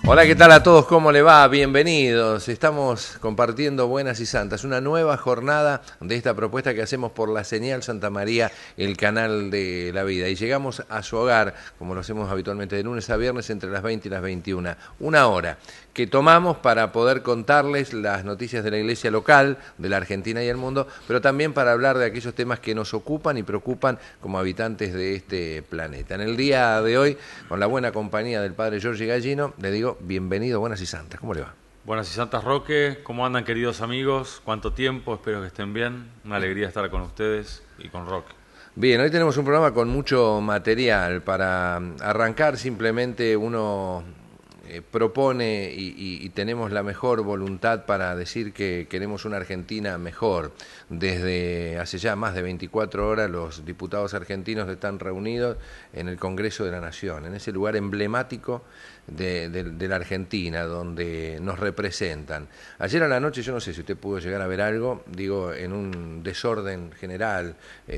Hola, ¿qué tal a todos? ¿Cómo le va? Bienvenidos. Estamos compartiendo Buenas y Santas, una nueva jornada de esta propuesta que hacemos por la señal Santa María, el canal de la vida. Y llegamos a su hogar, como lo hacemos habitualmente de lunes a viernes, entre las 20 y las 21. Una hora que tomamos para poder contarles las noticias de la iglesia local, de la Argentina y el mundo, pero también para hablar de aquellos temas que nos ocupan y preocupan como habitantes de este planeta. En el día de hoy, con la buena compañía del padre Giorgi Gallino, le digo bienvenido, Buenas y Santas. ¿Cómo le va? Buenas y Santas, Roque. ¿Cómo andan, queridos amigos? ¿Cuánto tiempo? Espero que estén bien. Una alegría estar con ustedes y con Roque. Bien, hoy tenemos un programa con mucho material. Para arrancar, simplemente uno propone y tenemos la mejor voluntad para decir que queremos una Argentina mejor. Desde hace ya más de 24 horas los diputados argentinos están reunidos en el Congreso de la Nación, en ese lugar emblemático de la Argentina, donde nos representan. Ayer a la noche, yo no sé si usted pudo llegar a ver algo, digo, en un desorden general,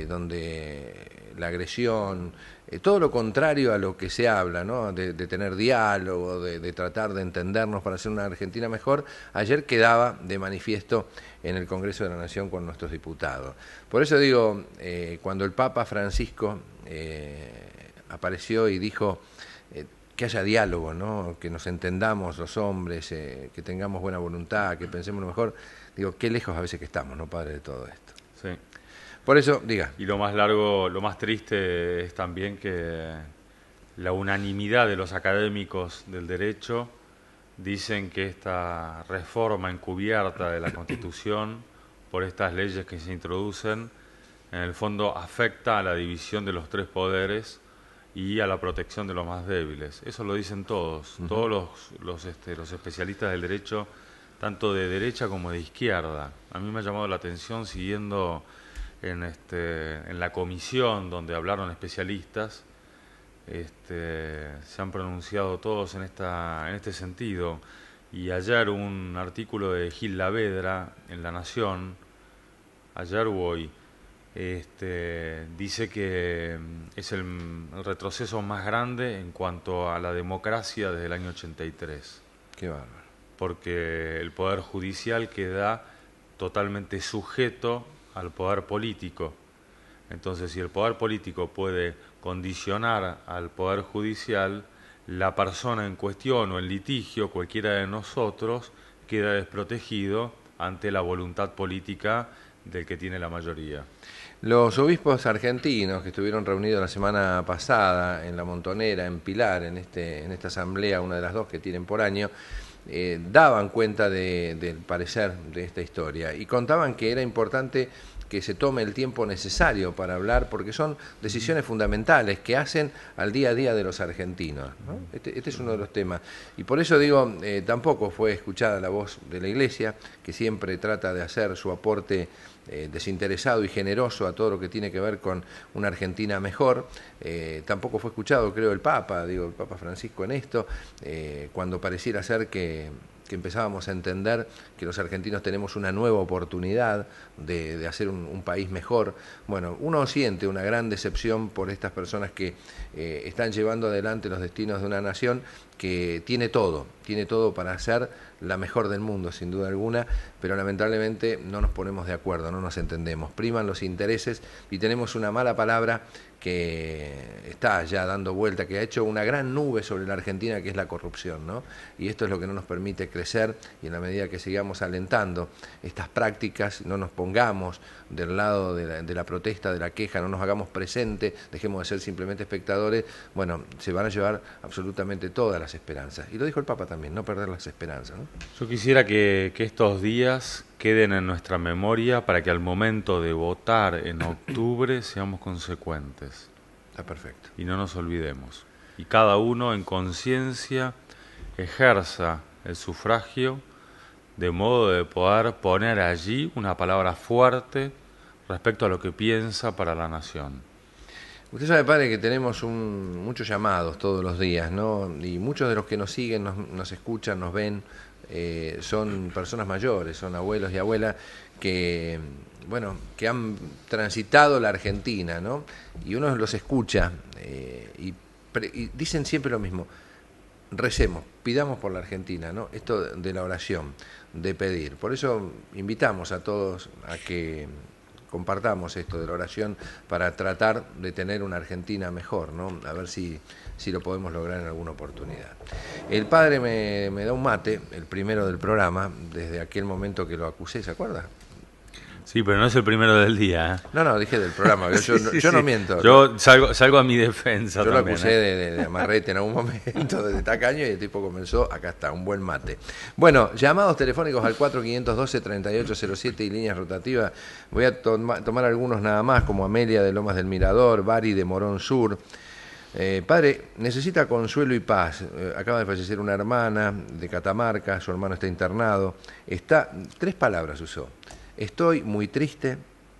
donde la agresión, todo lo contrario a lo que se habla, ¿no? De tener diálogo, de tratar de entendernos para hacer una Argentina mejor, ayer quedaba de manifiesto en el Congreso de la Nación con nuestros diputados. Por eso digo, cuando el Papa Francisco apareció y dijo que haya diálogo, ¿no? Que nos entendamos los hombres, que tengamos buena voluntad, que pensemos lo mejor, digo, qué lejos a veces que estamos, ¿no, padre, de todo esto? Sí. Por eso, diga. Y lo más triste es también que la unanimidad de los académicos del derecho dicen que esta reforma encubierta de la Constitución, por estas leyes que se introducen, en el fondo afecta a la división de los tres poderes y a la protección de los más débiles. Eso lo dicen todos, todos los especialistas del derecho, tanto de derecha como de izquierda. A mí me ha llamado la atención, siguiendo en la comisión donde hablaron especialistas, se han pronunciado todos en este sentido. Y ayer un artículo de Gil Lavedra en La Nación, ayer u hoy, dice que es el retroceso más grande en cuanto a la democracia desde el año 83. Qué bárbaro. Porque el Poder Judicial queda totalmente sujeto al Poder Político. Entonces, si el Poder Político puede condicionar al Poder Judicial, la persona en cuestión o en litigio, cualquiera de nosotros, queda desprotegido ante la voluntad política del que tiene la mayoría. Los obispos argentinos que estuvieron reunidos la semana pasada en La Montonera, en Pilar, en esta asamblea, una de las dos que tienen por año, daban cuenta del parecer de esta historia y contaban que era importante que se tome el tiempo necesario para hablar, porque son decisiones fundamentales que hacen al día a día de los argentinos, ¿no? Este es uno de los temas. Y por eso digo, tampoco fue escuchada la voz de la Iglesia, que siempre trata de hacer su aporte desinteresado y generoso a todo lo que tiene que ver con una Argentina mejor. Tampoco fue escuchado, creo, el Papa Francisco en esto, cuando pareciera ser que empezábamos a entender que los argentinos tenemos una nueva oportunidad de hacer un país mejor. Bueno, uno siente una gran decepción por estas personas que están llevando adelante los destinos de una nación que tiene todo para ser la mejor del mundo, sin duda alguna, pero lamentablemente no nos ponemos de acuerdo, no nos entendemos, priman los intereses y tenemos una mala palabra que está ya dando vuelta, que ha hecho una gran nube sobre la Argentina, que es la corrupción, ¿no? Y esto es lo que no nos permite crecer, y en la medida que sigamos alentando estas prácticas, no nos pongamos del lado de la protesta, de la queja, no nos hagamos presentes, dejemos de ser simplemente espectadores, bueno, se van a llevar absolutamente todas las esperanzas. Y lo dijo el Papa también, no perder las esperanzas, ¿no? Yo quisiera que estos días queden en nuestra memoria para que al momento de votar en octubre seamos consecuentes. Está perfecto. Y no nos olvidemos. Y cada uno en conciencia ejerza el sufragio de modo de poder poner allí una palabra fuerte respecto a lo que piensa para la nación. Usted sabe, padre, que tenemos muchos llamados todos los días, ¿no? Y muchos de los que nos siguen, nos escuchan, nos ven, son personas mayores, son abuelos y abuelas que, bueno, que han transitado la Argentina, ¿no? Y uno los escucha y dicen siempre lo mismo: recemos, pidamos por la Argentina, ¿no? Esto de la oración, de pedir. Por eso invitamos a todos a que compartamos esto de la oración para tratar de tener una Argentina mejor, ¿no? A ver si lo podemos lograr en alguna oportunidad. El padre me da un mate, el primero del programa, desde aquel momento que lo acusé, ¿se acuerda? Sí, pero no es el primero del día. No, dije del programa, yo no miento. Yo salgo a mi defensa. Yo también, lo acusé de amarrete en algún momento, de tacaño, y el tipo comenzó, acá está, un buen mate. Bueno, llamados telefónicos al 4512-3807 y líneas rotativas. Voy a tomar algunos nada más, como Amelia de Lomas del Mirador, Bari de Morón Sur. Padre, necesita consuelo y paz. Acaba de fallecer una hermana de Catamarca, su hermano está internado. 3 palabras usó. Estoy muy triste,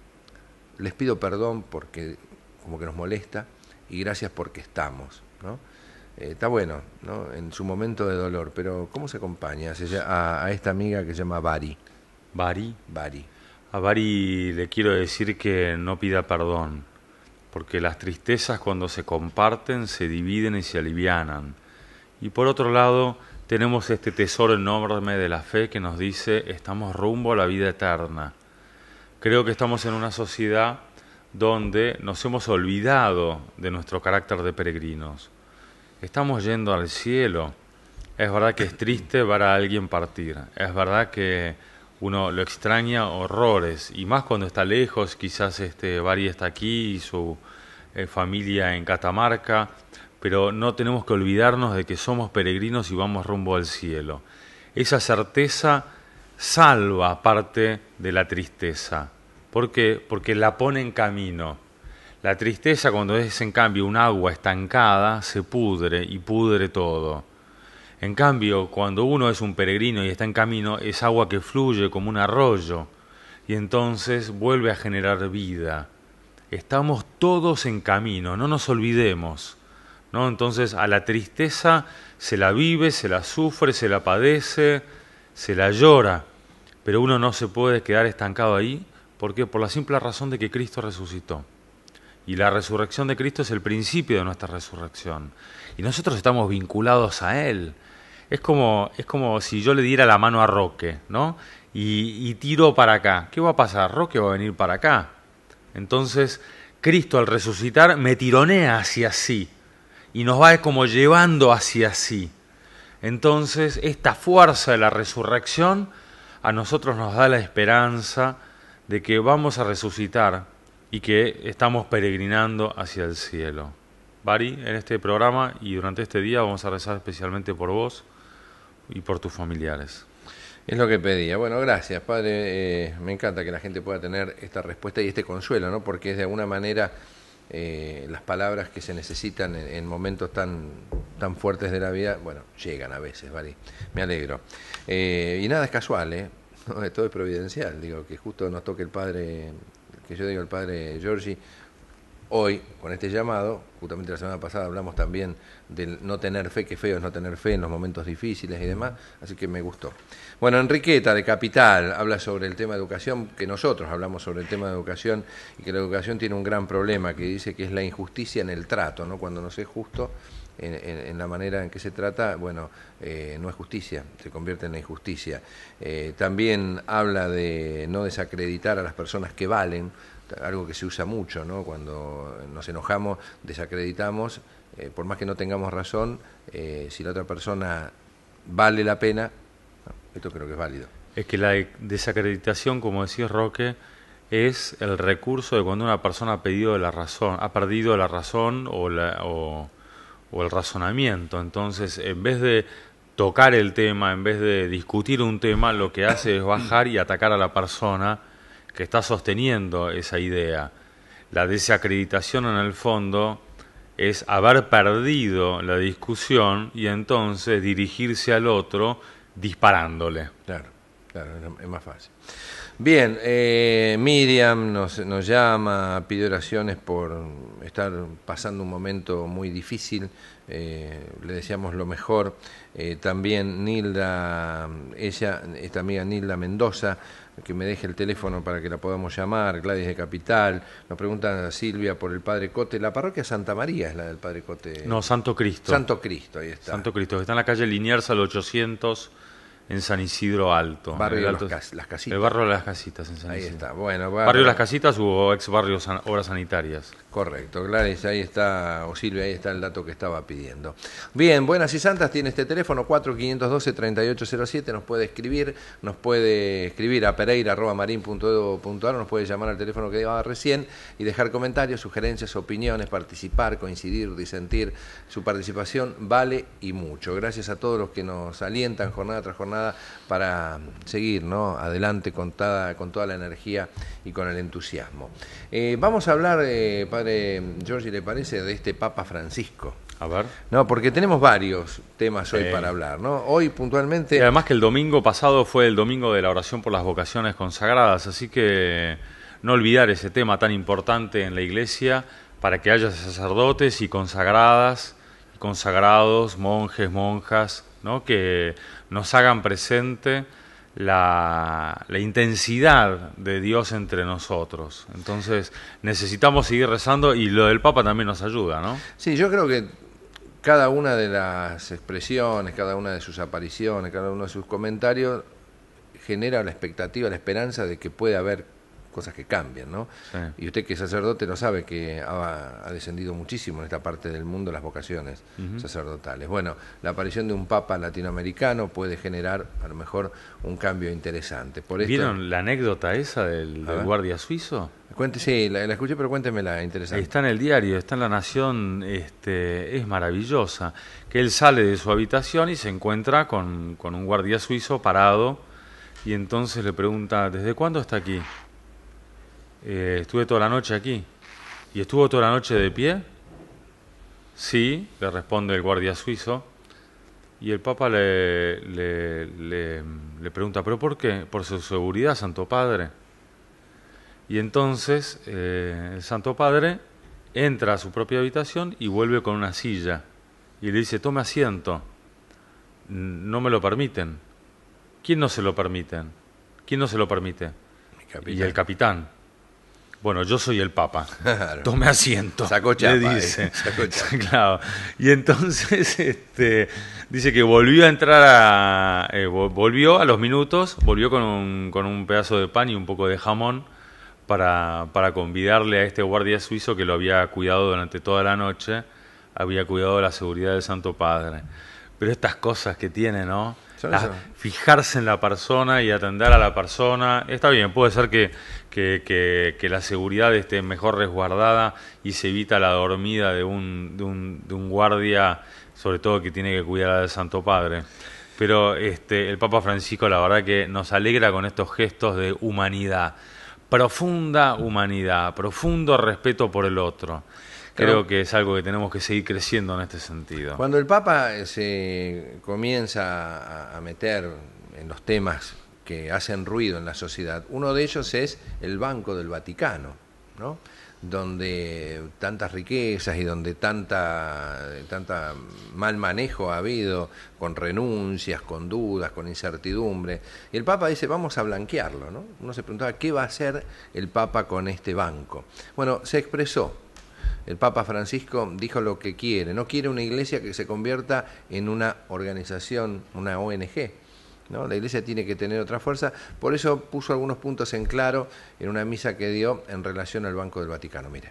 les pido perdón porque como que nos molesta y gracias porque estamos, ¿no? Está bueno, ¿no? En su momento de dolor, pero ¿cómo se acompaña a esta amiga que se llama Bari? ¿Bari? Bari. A Bari le quiero decir que no pida perdón, porque las tristezas cuando se comparten se dividen y se alivianan. Y por otro lado, tenemos este tesoro enorme de la fe que nos dice estamos rumbo a la vida eterna. Creo que estamos en una sociedad donde nos hemos olvidado de nuestro carácter de peregrinos. Estamos yendo al cielo. Es verdad que es triste ver a alguien partir. Es verdad que uno lo extraña horrores, y más cuando está lejos. Quizás Bari está aquí y su familia en Catamarca, pero no tenemos que olvidarnos de que somos peregrinos y vamos rumbo al cielo. Esa certeza salva parte de la tristeza. ¿Por qué? Porque la pone en camino. La tristeza, cuando es en cambio un agua estancada, se pudre y pudre todo. En cambio, cuando uno es un peregrino y está en camino, es agua que fluye como un arroyo y entonces vuelve a generar vida. Estamos todos en camino, no nos olvidemos, ¿no? Entonces a la tristeza se la vive, se la sufre, se la padece, se la llora, pero uno no se puede quedar estancado ahí. ¿Por qué? Por la simple razón de que Cristo resucitó. Y la resurrección de Cristo es el principio de nuestra resurrección. Y nosotros estamos vinculados a Él. Es como si yo le diera la mano a Roque, ¿no? Y tiro para acá. ¿Qué va a pasar? Roque va a venir para acá. Entonces, Cristo al resucitar me tironea hacia sí y nos va como llevando hacia sí. Entonces, esta fuerza de la resurrección a nosotros nos da la esperanza de que vamos a resucitar y que estamos peregrinando hacia el cielo. Bari, en este programa y durante este día vamos a rezar especialmente por vos y por tus familiares. Es lo que pedía. Bueno, gracias, padre. Me encanta que la gente pueda tener esta respuesta y este consuelo, ¿no? Porque es de alguna manera las palabras que se necesitan en momentos tan fuertes de la vida, bueno, llegan a veces, ¿vale? Me alegro. Y nada es casual, ¿eh? No, todo es providencial. Digo, que justo nos toque el padre, que yo digo el padre Giorgi, hoy, con este llamado. Justamente la semana pasada hablamos también del no tener fe, que feo es no tener fe en los momentos difíciles y demás, así que me gustó. Bueno, Enriqueta de Capital habla sobre el tema de educación, que nosotros hablamos sobre el tema de educación, y que la educación tiene un gran problema, que dice que es la injusticia en el trato, ¿no? Cuando no es justo en la manera en que se trata, bueno, no es justicia, se convierte en la injusticia. También habla de no desacreditar a las personas que valen, algo que se usa mucho, ¿no? Cuando nos enojamos, desacreditamos, por más que no tengamos razón, si la otra persona vale la pena, esto creo que es válido. Es que la desacreditación, como decía Roque, es el recurso de cuando una persona ha perdido la razón o el razonamiento. Entonces, en vez de tocar el tema, en vez de discutir un tema, lo que hace es bajar y atacar a la persona que está sosteniendo esa idea. La desacreditación, en el fondo, es haber perdido la discusión y entonces dirigirse al otro disparándole. Claro, es más fácil. Bien, Miriam nos llama, pide oraciones por estar pasando un momento muy difícil, le deseamos lo mejor. También Nilda, esta amiga Nilda Mendoza, que me deje el teléfono para que la podamos llamar, Gladys de Capital. Nos pregunta Silvia por el Padre Cote. La parroquia Santa María es la del Padre Cote. No, Santo Cristo. Santo Cristo, ahí está. Santo Cristo, que está en la calle Liniers al 800 en San Isidro Alto. Barrio Alto, Las Casitas. El barrio de las Casitas en San Ahí Isidro. está. Bueno, Barrio de las Casitas o ex barrio Obras Sanitarias. Correcto, Gladys, ahí está, o Silvia, ahí está el dato que estaba pidiendo. Bien, Buenas y Santas tiene este teléfono, 4512-3807, nos puede escribir a pereira@marin.edu.ar, nos puede llamar al teléfono que daba recién y dejar comentarios, sugerencias, opiniones, participar, coincidir, disentir. Su participación vale y mucho. Gracias a todos los que nos alientan jornada tras jornada para seguir, ¿no?, adelante con toda la energía y con el entusiasmo. Vamos a hablar, Padre Giorgi, ¿le parece?, de este Papa Francisco. A ver. No, porque tenemos varios temas hoy para hablar, ¿no? Hoy puntualmente... Y además que el domingo pasado fue el domingo de la oración por las vocaciones consagradas, así que no olvidar ese tema tan importante en la Iglesia para que haya sacerdotes y consagradas, consagrados, monjes, monjas, ¿no?, que nos hagan presente la intensidad de Dios entre nosotros. Entonces necesitamos seguir rezando y lo del Papa también nos ayuda, ¿no? Sí, yo creo que cada una de las expresiones, cada una de sus apariciones, cada uno de sus comentarios genera la expectativa, la esperanza de que puede haber cosas que cambian, ¿no? Sí. Y usted que es sacerdote lo sabe, que ha descendido muchísimo en esta parte del mundo las vocaciones sacerdotales. Bueno, la aparición de un papa latinoamericano puede generar a lo mejor un cambio interesante. Por esto, ¿vieron la anécdota esa del guardia suizo? Sí, la escuché, pero cuéntemela, interesante. Está en el diario, está en La Nación, es maravillosa, que él sale de su habitación y se encuentra con un guardia suizo parado y entonces le pregunta, ¿desde cuándo está aquí? Estuve toda la noche aquí. ¿Y estuvo toda la noche de pie? Sí, le responde el guardia suizo. Y el Papa le pregunta, ¿pero por qué? Por su seguridad, Santo Padre. Y entonces el Santo Padre entra a su propia habitación y vuelve con una silla. Y le dice, tome asiento. No me lo permiten. ¿Quién no se lo permiten? ¿Quién no se lo permite? Y el capitán. Bueno, yo soy el Papa. Claro. Tome asiento. Sacó chapa, le dice. Sacó chapa. Claro. Y entonces dice que volvió a entrar volvió a los minutos, volvió con un pedazo de pan y un poco de jamón para convidarle a este guardia suizo que lo había cuidado durante toda la noche, había cuidado de la seguridad del Santo Padre. Pero estas cosas que tiene, ¿no? Fijarse en la persona y atender a la persona. Está bien, puede ser que la seguridad esté mejor resguardada y se evita la dormida de un guardia, sobre todo que tiene que cuidar al Santo Padre. Pero el Papa Francisco, la verdad que nos alegra con estos gestos de humanidad, profundo respeto por el otro. Creo que es algo que tenemos que seguir creciendo en este sentido. Cuando el Papa se comienza a meter en los temas que hacen ruido en la sociedad, uno de ellos es el Banco del Vaticano, ¿no?, donde tantas riquezas y donde tanta mal manejo ha habido, con renuncias, con dudas, con incertidumbre. Y el Papa dice, vamos a blanquearlo, ¿no? Uno se preguntaba, ¿qué va a hacer el Papa con este banco? Bueno, se expresó. El Papa Francisco dijo lo que quiere. No quiere una iglesia que se convierta en una organización, una ONG, ¿no? La iglesia tiene que tener otra fuerza. Por eso puso algunos puntos en claro en una misa que dio en relación al Banco del Vaticano. Mire.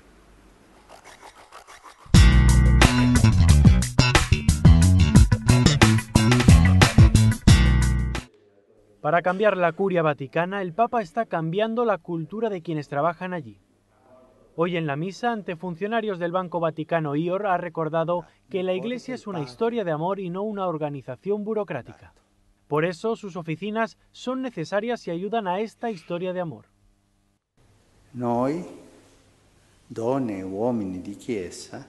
Para cambiar la curia vaticana, el Papa está cambiando la cultura de quienes trabajan allí. Hoy en la misa, ante funcionarios del Banco Vaticano IOR, ha recordado que la Iglesia es una historia de amor y no una organización burocrática. Por eso, sus oficinas son necesarias y ayudan a esta historia de amor. Noi, donne e uomini di Chiesa,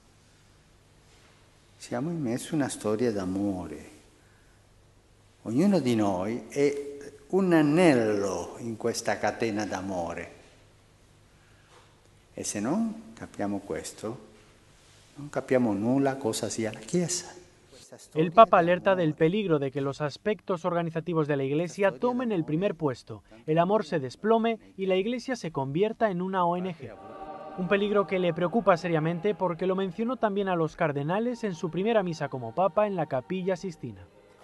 siamo immersi in una storia d'amore. Ognuno di noi è un anello in questa catena d'amore. E se non capiamo questo, non capiamo nulla cosa sia la Chiesa. El Papa alerta del peligro de que los aspectos organizativos de la Iglesia tomen el primer puesto, el amor se desplome y la Iglesia se convierta en una ONG. Un peligro que le preocupa seriamente porque lo mencionó también a los cardenales en su primera misa como Papa en la Capilla Sistina.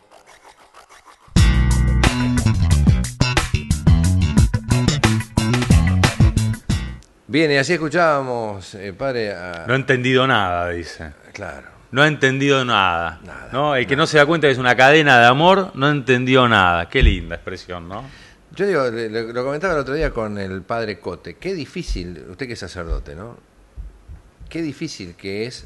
Bien, y así escuchábamos, padre... No he entendido nada, dice. Claro. No he entendido nada. Nada, ¿no? El que nada. no se da cuenta que es una cadena de amor, no entendió nada. Qué linda expresión, ¿no? Yo digo, lo comentaba el otro día con el padre Cote, qué difícil, usted que es sacerdote, ¿no? Qué difícil que es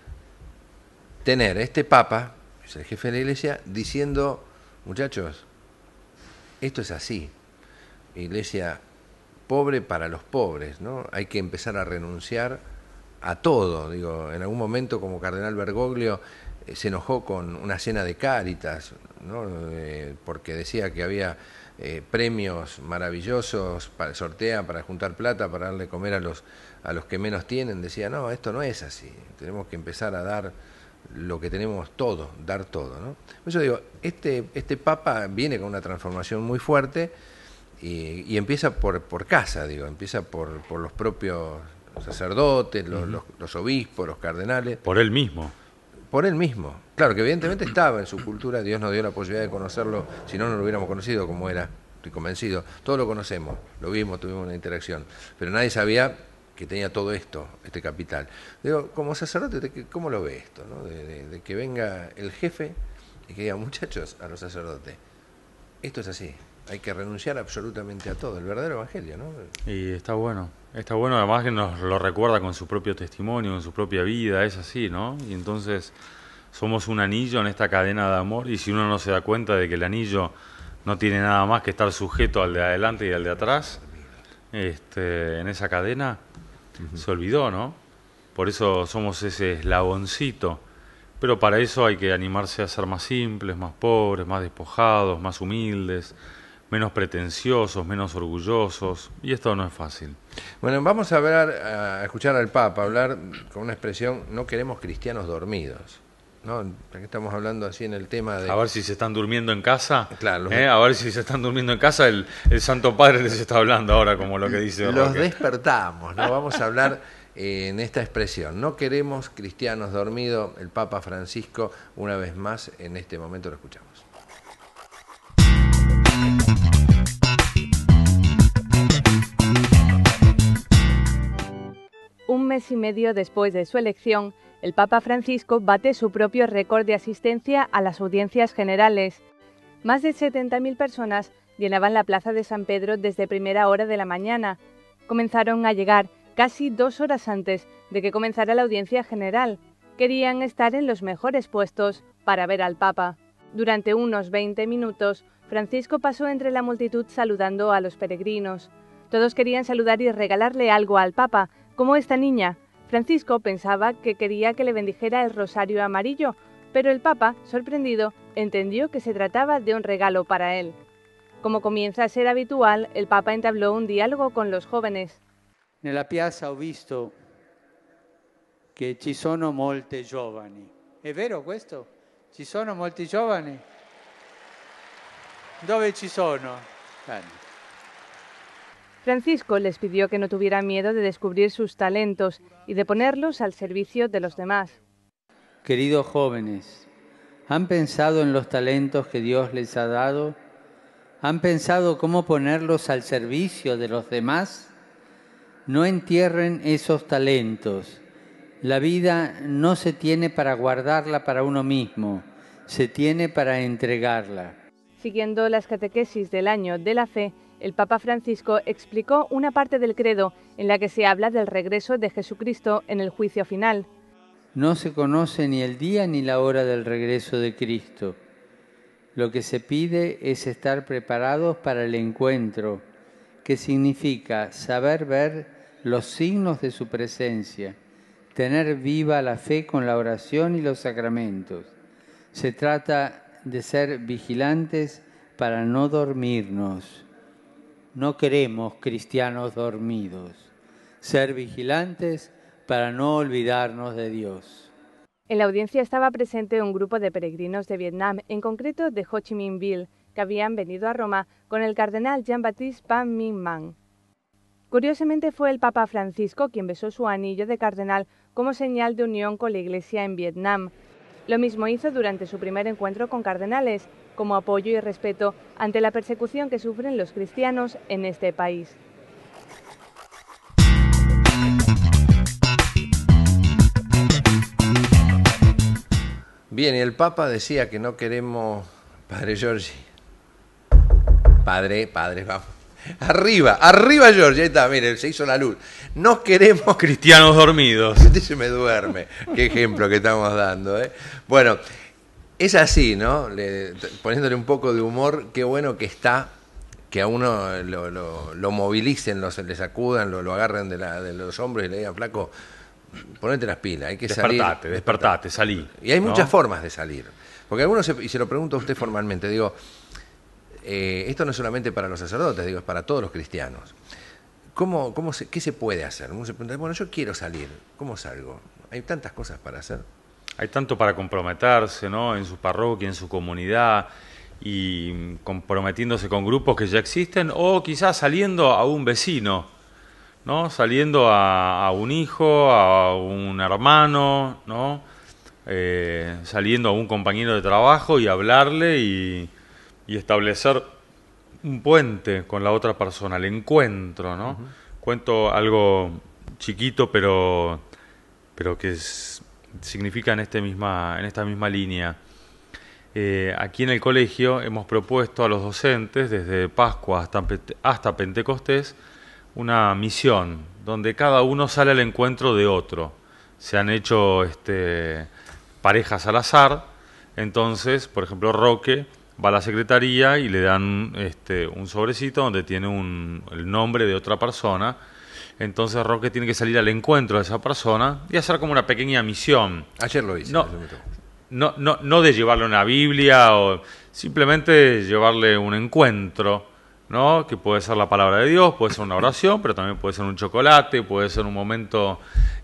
tener este Papa, es el jefe de la Iglesia, diciendo, muchachos, esto es así, Iglesia pobre para los pobres, ¿no? Hay que empezar a renunciar a todo, digo, en algún momento como cardenal Bergoglio se enojó con una cena de Cáritas, ¿no? Porque decía que había premios maravillosos para sortear, para juntar plata, para darle comer a los que menos tienen. Decía, no, esto no es así, tenemos que empezar a dar lo que tenemos todo, dar todo, ¿no? Por eso digo, este Papa viene con una transformación muy fuerte y empieza por casa, digo, empieza por los propios sacerdotes, los obispos, los cardenales. Por él mismo. Por él mismo. Claro, que evidentemente estaba en su cultura, Dios nos dio la posibilidad de conocerlo, si no, no lo hubiéramos conocido como era, estoy convencido. Todos lo conocemos, lo vimos, tuvimos una interacción, pero nadie sabía que tenía todo esto, este capital. Digo, como sacerdote, ¿cómo lo ve esto, ¿no? De que venga el jefe y que diga, muchachos, a los sacerdotes, esto es así, hay que renunciar absolutamente a todo, el verdadero evangelio, ¿no? Y está bueno además que nos lo recuerda con su propio testimonio, con su propia vida, es así, ¿no? Y entonces somos un anillo en esta cadena de amor y si uno no se da cuenta de que el anillo no tiene nada más que estar sujeto al de adelante y al de atrás, en esa cadena, se olvidó, ¿no? Por eso somos ese eslaboncito, pero para eso hay que animarse a ser más simples, más pobres, más despojados, más humildes, menos pretenciosos, menos orgullosos, y esto no es fácil. Bueno, vamos a ver, a escuchar al Papa hablar con una expresión, no queremos cristianos dormidos, ¿no? Aquí estamos hablando así en el tema de... A ver si se están durmiendo en casa, Claro, a ver si se están durmiendo en casa, el Santo Padre les está hablando ahora, como lo que dice los Roque. despertamos, ¿no? Vamos a hablar en esta expresión, no queremos cristianos dormidos, el Papa Francisco, una vez más, en este momento lo escuchamos. Un mes y medio después de su elección, el Papa Francisco bate su propio récord de asistencia a las audiencias generales. Más de 70.000 personas llenaban la plaza de San Pedro desde primera hora de la mañana. Comenzaron a llegar casi 2 horas antes de que comenzara la audiencia general. Querían estar en los mejores puestos para ver al Papa. Durante unos 20 minutos, Francisco pasó entre la multitud saludando a los peregrinos. Todos querían saludar y regalarle algo al Papa, como esta niña. Francisco pensaba que quería que le bendijera el rosario amarillo, pero el Papa, sorprendido, entendió que se trataba de un regalo para él. Como comienza a ser habitual, el Papa entabló un diálogo con los jóvenes. Nella piazza ho visto che ci sono molte giovani. È vero questo? Ci sono molti giovani? Dove ci sono? Bene. Francisco les pidió que no tuvieran miedo de descubrir sus talentos y de ponerlos al servicio de los demás. Queridos jóvenes, ¿han pensado en los talentos que Dios les ha dado? ¿Han pensado cómo ponerlos al servicio de los demás? No entierren esos talentos. La vida no se tiene para guardarla para uno mismo, se tiene para entregarla. Siguiendo las catequesis del año de la fe, el Papa Francisco explicó una parte del credo en la que se habla del regreso de Jesucristo en el juicio final. No se conoce ni el día ni la hora del regreso de Cristo. Lo que se pide es estar preparados para el encuentro, que significa saber ver los signos de su presencia, tener viva la fe con la oración y los sacramentos. Se trata de ser vigilantes para no dormirnos. No queremos cristianos dormidos. Ser vigilantes para no olvidarnos de Dios. En la audiencia estaba presente un grupo de peregrinos de Vietnam, en concreto de Ho Chi Minh Ville, que habían venido a Roma con el cardenal Jean-Baptiste Ban Minh Man. Curiosamente fue el Papa Francisco quien besó su anillo de cardenal como señal de unión con la Iglesia en Vietnam. Lo mismo hizo durante su primer encuentro con cardenales, como apoyo y respeto ante la persecución que sufren los cristianos en este país. Bien, y el Papa decía que no queremos, Padre Giorgi, Padre, vamos. Arriba, Giorgi, ahí está, mire, se hizo la luz. No queremos cristianos dormidos. Este se me duerme. Qué ejemplo que estamos dando, ¿eh? Bueno, es así, ¿no? Poniéndole un poco de humor, qué bueno que está, que a uno lo movilicen, le sacudan, lo agarren de los hombros y le digan, flaco, ponete las pilas, hay que salir. Despertate, salí. Y hay muchas formas de salir. Porque algunos, y se lo pregunto a usted formalmente, digo, esto no es solamente para los sacerdotes, digo, es para todos los cristianos. ¿Qué se puede hacer? Uno se pregunta, bueno, yo quiero salir, ¿cómo salgo? Hay tantas cosas para hacer. Hay tanto para comprometerse, ¿no? En su parroquia, en su comunidad, y comprometiéndose con grupos que ya existen, o quizás saliendo a un vecino, ¿no? Saliendo a un hijo, a un hermano, ¿no? Saliendo a un compañero de trabajo y hablarle y establecer un puente con la otra persona, el encuentro, ¿no? Cuento algo chiquito, pero que significa en esta misma línea. Aquí en el colegio hemos propuesto a los docentes, desde Pascua hasta Pentecostés, una misión donde cada uno sale al encuentro de otro. Se han hecho parejas al azar. Entonces, por ejemplo, Roque va a la secretaría y le dan un sobrecito donde tiene el nombre de otra persona. Entonces Roque tiene que salir al encuentro de esa persona y hacer como una pequeña misión. Ayer lo hice. No de llevarle una Biblia, o simplemente llevarle un encuentro, ¿no? Que puede ser la palabra de Dios, puede ser una oración, pero también puede ser un chocolate, puede ser un momento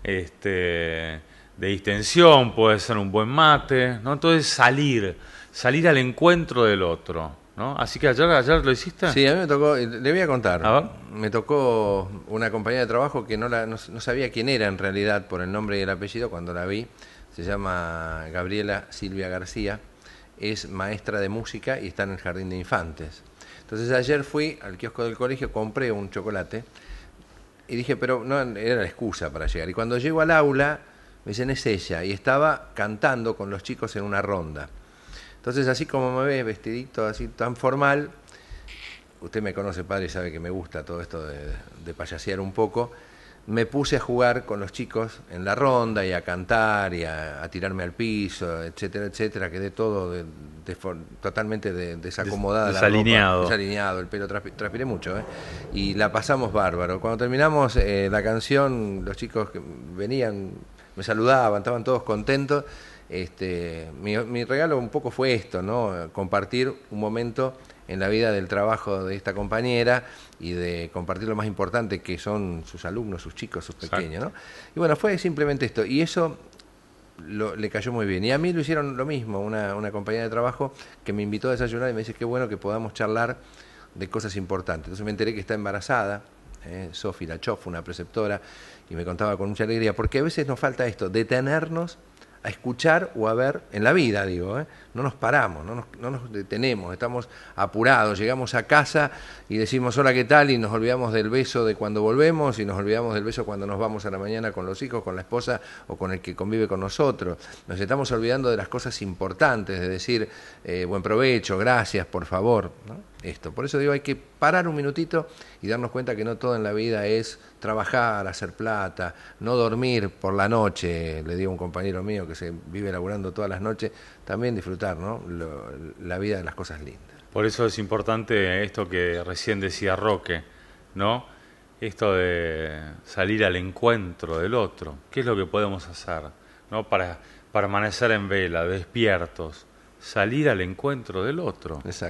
de distensión, puede ser un buen mate, ¿no? Entonces salir al encuentro del otro, ¿no? Así que ayer lo hiciste. Sí, a mí me tocó, le voy a contar. A ver. Me tocó una compañera de trabajo que no sabía quién era en realidad por el nombre y el apellido. Cuando la vi, se llama Gabriela Silvia García, es maestra de música y está en el jardín de infantes. Entonces ayer fui al kiosco del colegio, compré un chocolate y dije, pero no era la excusa para llegar. Y cuando llego al aula, me dicen, es ella, y estaba cantando con los chicos en una ronda. Entonces, así como me ve, vestidito así tan formal, usted me conoce, padre, y sabe que me gusta todo esto de payasear un poco, me puse a jugar con los chicos en la ronda y a cantar y a tirarme al piso, etcétera, etcétera. Quedé todo totalmente desacomodada. Desalineado, el pelo, transpiré mucho, ¿eh? Y la pasamos bárbaro. Cuando terminamos la canción, los chicos que venían, me saludaban, estaban todos contentos. Mi regalo un poco fue esto, ¿no? Compartir un momento en la vida del trabajo de esta compañera y de compartir lo más importante que son sus alumnos, sus chicos, sus pequeños, ¿no? Y bueno, fue simplemente esto, y eso le cayó muy bien. Y a mí lo hicieron lo mismo, una compañera de trabajo que me invitó a desayunar y me dice, qué bueno que podamos charlar de cosas importantes. Entonces me enteré que está embarazada, Sofi Lachoff, una preceptora, y me contaba con mucha alegría, porque a veces nos falta esto, detenernos a escuchar o a ver en la vida, digo, no nos paramos, no nos detenemos, estamos apurados, llegamos a casa y decimos hola, ¿qué tal? Y nos olvidamos del beso de cuando volvemos y nos olvidamos del beso cuando nos vamos a la mañana con los hijos, con la esposa o con el que convive con nosotros. Nos estamos olvidando de las cosas importantes, de decir buen provecho, gracias, por favor, ¿no? Por eso digo, hay que parar un minutito y darnos cuenta que no todo en la vida es trabajar, hacer plata, no dormir por la noche, le digo a un compañero mío que se vive laburando todas las noches, también disfrutar, ¿no? La vida de las cosas lindas. Por eso es importante esto que recién decía Roque, ¿no? Esto de salir al encuentro del otro. ¿Qué es lo que podemos hacer, ¿no? Para permanecer en vela, despiertos, salir al encuentro del otro. Exacto.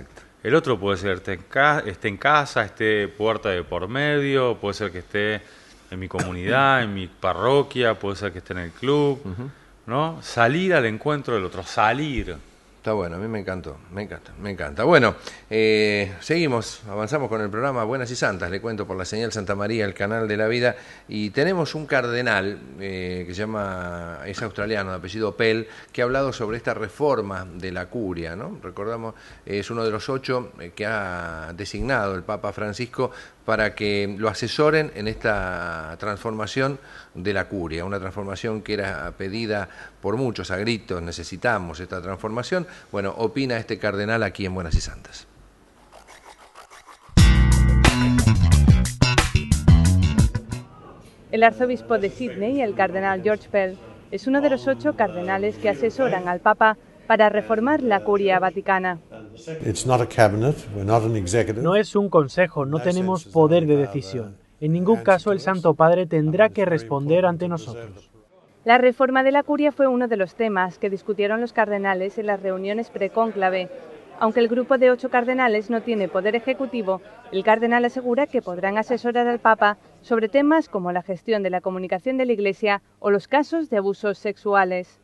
El otro puede ser que esté en casa, esté puerta de por medio, puede ser que esté en mi comunidad, en mi parroquia, puede ser que esté en el club, ¿no? Salir al encuentro del otro, salir. Está bueno, a mí me encantó, me encanta. Bueno, seguimos, avanzamos con el programa Buenas y Santas, le cuento por la señal Santa María, el canal de la vida, y tenemos un cardenal que es australiano, de apellido Pell, que ha hablado sobre esta reforma de la curia, ¿no? Recordamos, es uno de los 8 que ha designado el Papa Francisco para que lo asesoren en esta transformación de la curia, una transformación que era pedida por muchos a gritos, necesitamos esta transformación. Bueno, opina este cardenal aquí en Buenas y Santas. El arzobispo de Sydney, el cardenal George Pell, es uno de los 8 cardenales que asesoran al Papa para reformar la curia vaticana. No es un consejo, no tenemos poder de decisión. En ningún caso el Santo Padre tendrá que responder ante nosotros. La reforma de la curia fue uno de los temas que discutieron los cardenales en las reuniones precónclave. Aunque el grupo de 8 cardenales no tiene poder ejecutivo, el cardenal asegura que podrán asesorar al Papa sobre temas como la gestión de la comunicación de la Iglesia o los casos de abusos sexuales.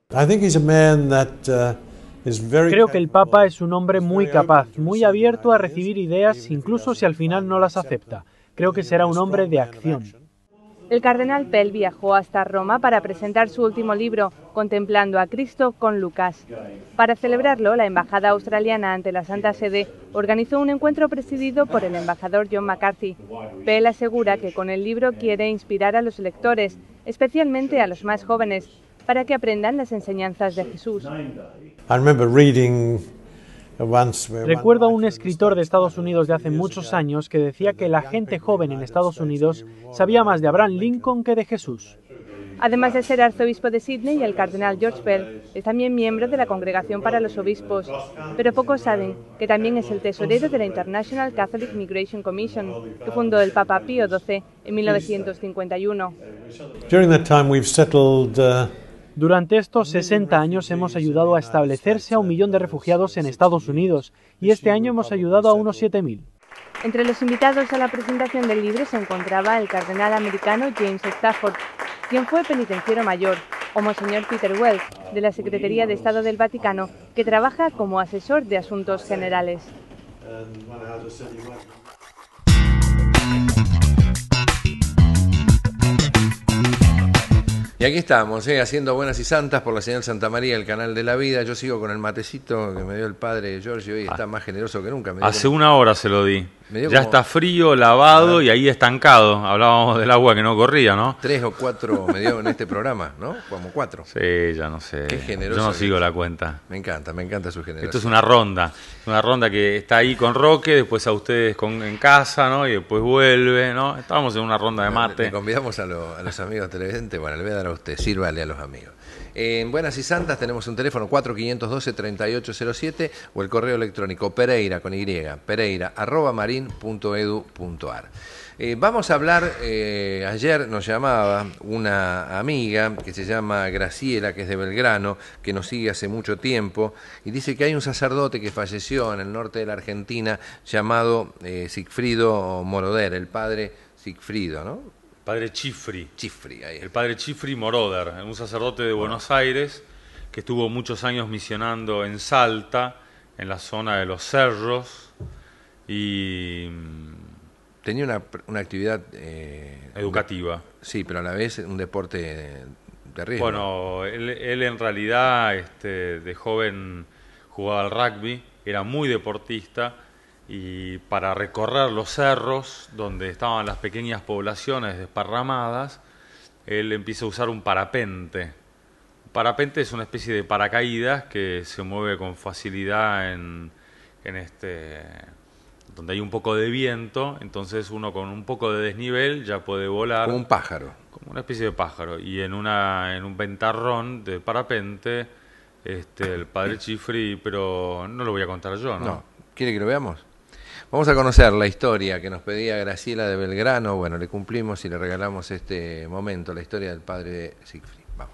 Creo que el Papa es un hombre muy capaz, muy abierto a recibir ideas, incluso si al final no las acepta. Creo que será un hombre de acción. El cardenal Pell viajó hasta Roma para presentar su último libro, Contemplando a Cristo con Lucas. Para celebrarlo, la embajada australiana ante la Santa Sede organizó un encuentro presidido por el embajador John McCarthy. Pell asegura que con el libro quiere inspirar a los lectores, especialmente a los más jóvenes, para que aprendan las enseñanzas de Jesús. Recuerdo a un escritor de Estados Unidos de hace muchos años que decía que la gente joven en Estados Unidos sabía más de Abraham Lincoln que de Jesús. Además de ser arzobispo de Sydney, el cardenal George Pell es también miembro de la Congregación para los Obispos, pero pocos saben que también es el tesorero de la International Catholic Migration Commission, que fundó el Papa Pío XII en 1951. Durante estos 60 años hemos ayudado a establecerse a 1 millón de refugiados en Estados Unidos y este año hemos ayudado a unos 7.000. Entre los invitados a la presentación del libro se encontraba el cardenal americano James Stafford, quien fue penitenciero mayor, o Monseñor Peter Wells, de la Secretaría de Estado del Vaticano, que trabaja como asesor de asuntos generales. Y aquí estamos, haciendo Buenas y Santas por la señal Santa María, el canal de la vida. Yo sigo con el matecito que me dio el padre Giorgio y está más generoso que nunca. Hace una hora se lo di. Ya está frío, lavado y ahí estancado. Hablábamos del agua que no corría, ¿no? 3 o 4 me dio en este programa, ¿no? Como 4. Sí, ya no sé. Qué generoso. Yo no sigo la cuenta. Me encanta su generación. Esto es una ronda que está ahí con Roque, después a ustedes en casa, ¿no? Y después vuelve, ¿no? Estábamos en una ronda de mate. Le convidamos a los amigos televidentes, bueno, le voy a dar a usted, sírvale a los amigos. En Buenas y Santas tenemos un teléfono 4512-3807 o el correo electrónico Pereira con Y, pereira@marin.edu.ar. Vamos a hablar, ayer nos llamaba una amiga que se llama Graciela, que es de Belgrano, que nos sigue hace mucho tiempo, y dice que hay un sacerdote que falleció en el norte de la Argentina llamado Sigfrido Moroder, el padre Sigfrido, ¿no? Padre Chifri. Ahí. El padre Chifri Moroder, un sacerdote de Buenos Aires que estuvo muchos años misionando en Salta, en la zona de los cerros, y tenía una actividad educativa. Sí, pero a la vez un deporte de riesgo. Bueno, él en realidad de joven jugaba al rugby, era muy deportista, y para recorrer los cerros donde estaban las pequeñas poblaciones desparramadas, él empieza a usar un parapente. Un parapente es una especie de paracaídas que se mueve con facilidad donde hay un poco de viento, entonces uno con un poco de desnivel ya puede volar. Como un pájaro. Como una especie de pájaro. Y en un ventarrón de parapente, el padre Chifri, pero no lo voy a contar yo, ¿no? No. ¿Quiere que lo veamos? Vamos a conocer la historia que nos pedía Graciela de Belgrano. Bueno, le cumplimos y le regalamos este momento, la historia del padre Sigfrid. Vamos.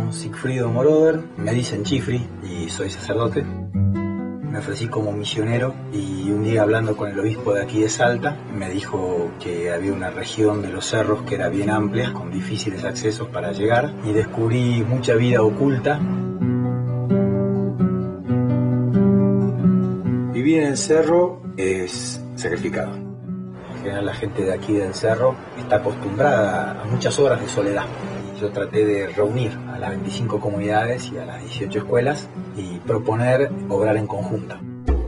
llamo Sigfrido Moroder, me dicen Chifri y soy sacerdote. Me ofrecí como misionero y un día hablando con el obispo de aquí de Salta me dijo que había una región de los cerros que era bien amplia, con difíciles accesos para llegar, y descubrí mucha vida oculta. Vivir en el cerro es sacrificado. En general la gente de aquí del cerro está acostumbrada a muchas horas de soledad. Yo traté de reunir a las 25 comunidades y a las 18 escuelas y proponer obrar en conjunto.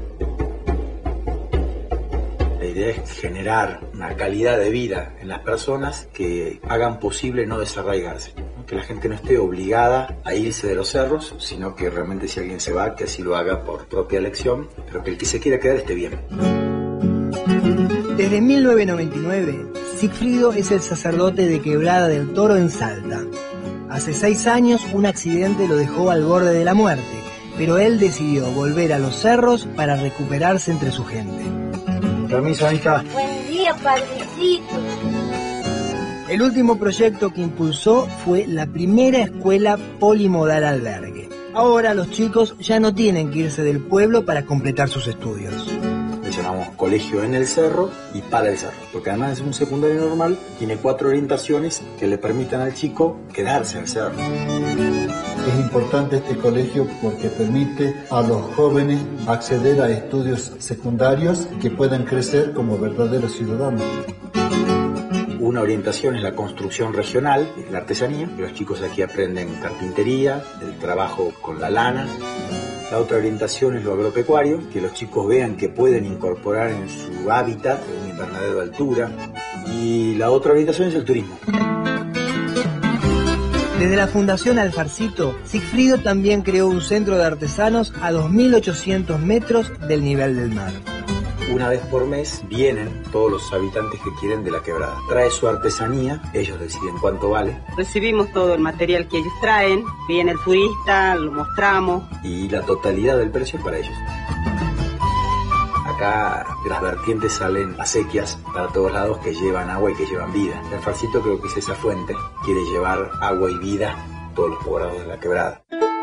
La idea es generar una calidad de vida en las personas que hagan posible no desarraigarse. Que la gente no esté obligada a irse de los cerros, sino que realmente si alguien se va, que así lo haga por propia elección, pero que el que se quiera quedar esté bien. Desde 1999, Sigfrido es el sacerdote de Quebrada del Toro en Salta. Hace 6 años un accidente lo dejó al borde de la muerte, pero él decidió volver a los cerros para recuperarse entre su gente. Permiso, ahí está. Buen día, padrecito. El último proyecto que impulsó fue la primera escuela polimodal albergue. Ahora los chicos ya no tienen que irse del pueblo para completar sus estudios. Le llamamos colegio en el cerro y para el cerro, porque además es un secundario normal, tiene 4 orientaciones que le permitan al chico quedarse en el cerro. Es importante este colegio porque permite a los jóvenes acceder a estudios secundarios que puedan crecer como verdaderos ciudadanos. Una orientación es la construcción regional, es la artesanía, que los chicos aquí aprenden carpintería, el trabajo con la lana. La otra orientación es lo agropecuario, que los chicos vean que pueden incorporar en su hábitat un invernadero de altura. Y la otra orientación es el turismo. Desde la Fundación Alfarcito, Sigfrido también creó un centro de artesanos a 2.800 metros del nivel del mar. Una vez por mes vienen todos los habitantes que quieren de la quebrada. Trae su artesanía, ellos deciden cuánto vale. Recibimos todo el material que ellos traen, viene el turista, lo mostramos. Y la totalidad del precio es para ellos. Acá de las vertientes salen acequias para todos lados que llevan agua y que llevan vida. El Alfarcito creo que es esa fuente, quiere llevar agua y vida a todos los poblados de la quebrada.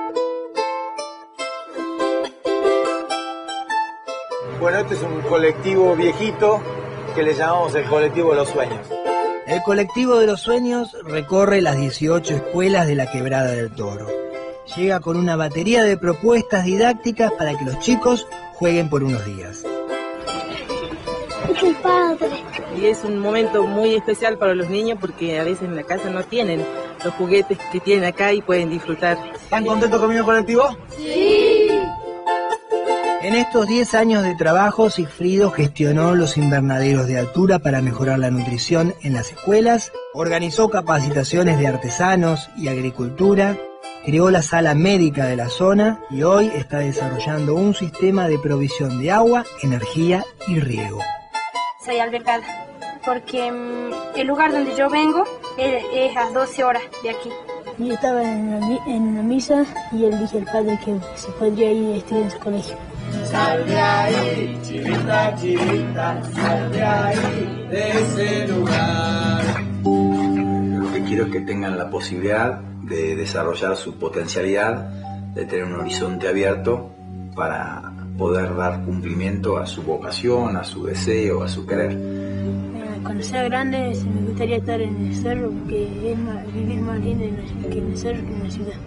Bueno, este es un colectivo viejito que le llamamos el colectivo de los sueños. El colectivo de los sueños recorre las 18 escuelas de la Quebrada del Toro. Llega con una batería de propuestas didácticas para que los chicos jueguen por unos días. ¡Qué padre! Y es un momento muy especial para los niños porque a veces en la casa no tienen los juguetes que tienen acá y pueden disfrutar. ¿Están contentos con mi colectivo? ¡Sí! En estos 10 años de trabajo, Sigfrido gestionó los invernaderos de altura para mejorar la nutrición en las escuelas, organizó capacitaciones de artesanos y agricultura, creó la sala médica de la zona y hoy está desarrollando un sistema de provisión de agua, energía y riego. Soy albergada porque el lugar donde yo vengo es a 12 horas de aquí. Yo estaba en una misa y él dijo al padre que se podría ir a estudiar en su colegio. Sal de ahí, chivita, chivita, sal de ahí, de ese lugar. Lo que quiero es que tengan la posibilidad de desarrollar su potencialidad, de tener un horizonte abierto para poder dar cumplimiento a su vocación, a su deseo, a su querer. Cuando sea grande me gustaría estar en el cerro porque es vivir más lindo que en el cerro que en la ciudad.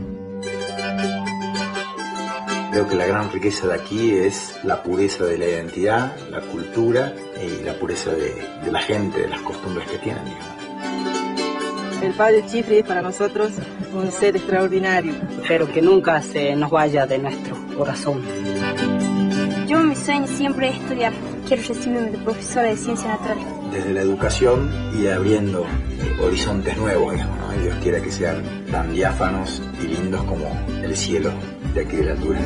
Creo que la gran riqueza de aquí es la pureza de la identidad, la cultura y la pureza de la gente, de las costumbres que tienen, digamos. El padre Chifri es para nosotros un ser extraordinario, pero que nunca se nos vaya de nuestro corazón. Yo mi sueño siempre es estudiar. Quiero recibirme de profesora de ciencias naturales. Desde la educación y abriendo horizontes nuevos, digamos, ¿no? Y Dios quiera que sean tan diáfanos y lindos como el cielo de aquí de la altura.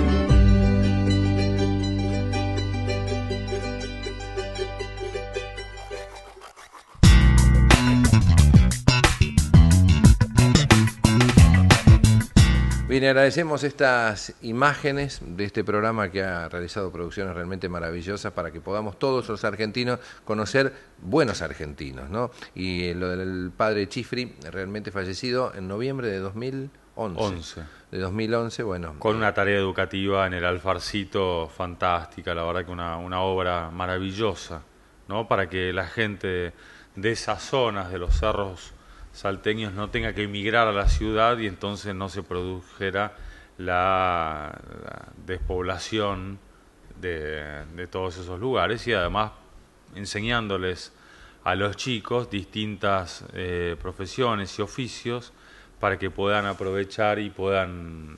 Bien, agradecemos estas imágenes de este programa que ha realizado producciones realmente maravillosas para que podamos todos los argentinos conocer buenos argentinos, ¿no? Y lo del padre Chifri, realmente fallecido en noviembre de 2000... 11. De 2011, bueno. Con una tarea educativa en el Alfarcito fantástica, la verdad que una obra maravillosa, ¿no? Para que la gente de esas zonas, de los cerros salteños, no tenga que emigrar a la ciudad y entonces no se produjera la despoblación de todos esos lugares, y además enseñándoles a los chicos distintas profesiones y oficios para que puedan aprovechar y puedan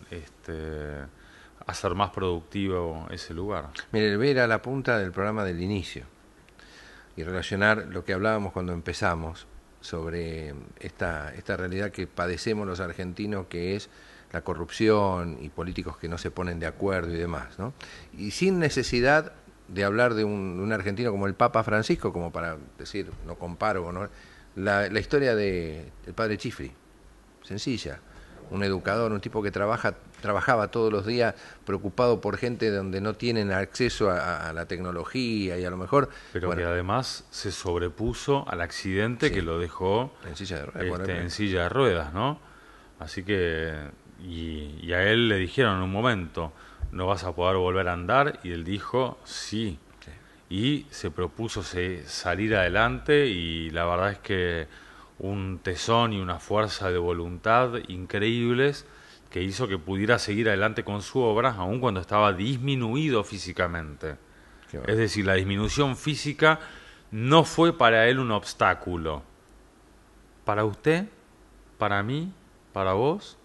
hacer más productivo ese lugar. Mire, ver a la punta del programa del inicio y relacionar lo que hablábamos cuando empezamos sobre esta realidad que padecemos los argentinos, que es la corrupción y políticos que no se ponen de acuerdo y demás, ¿no? Y sin necesidad de hablar de un argentino como el Papa Francisco, como para decir, no comparo, ¿no? La historia del padre Chifri, sencilla, un educador, un tipo que trabajaba todos los días preocupado por gente donde no tienen acceso a la tecnología y a lo mejor... Pero que además se sobrepuso al accidente que lo dejó en silla de ruedas, en silla de ruedas, ¿no? Así que, y a él le dijeron en un momento, no vas a poder volver a andar, y él dijo sí. Y se propuso salir adelante, y la verdad es que un tesón y una fuerza de voluntad increíbles que hizo que pudiera seguir adelante con su obra aun cuando estaba disminuido físicamente. Es decir, la disminución física no fue para él un obstáculo. ¿Para usted? ¿Para mí? ¿Para vos?